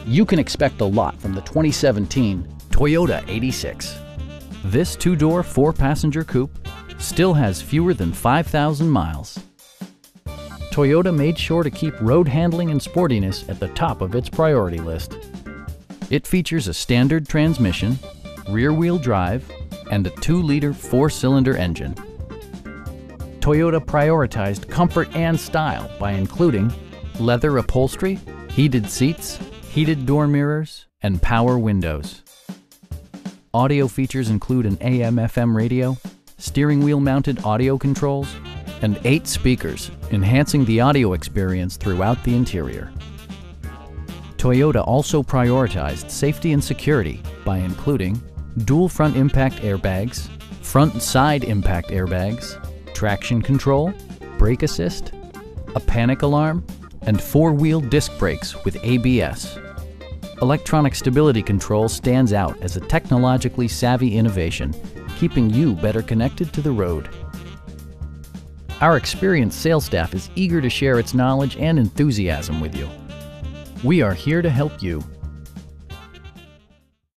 You can expect a lot from the 2017 Toyota 86. This two-door, four-passenger coupe still has fewer than 5,000 miles. Toyota made sure to keep road handling and sportiness at the top of its priority list. It features a standard transmission, rear-wheel drive, and a 2-liter four-cylinder engine. Toyota prioritized comfort and style by including leather upholstery, heated seats, heated door mirrors, and power windows. Audio features include an AM/FM radio, steering wheel mounted audio controls, and 8 speakers, enhancing the audio experience throughout the interior. Toyota also prioritized safety and security by including dual front impact airbags, front and side impact airbags, traction control, brake assist, a panic alarm, and 4-wheel disc brakes with ABS. Electronic stability control stands out as a technologically savvy innovation, keeping you better connected to the road. Our experienced sales staff is eager to share its knowledge and enthusiasm with you. We are here to help you.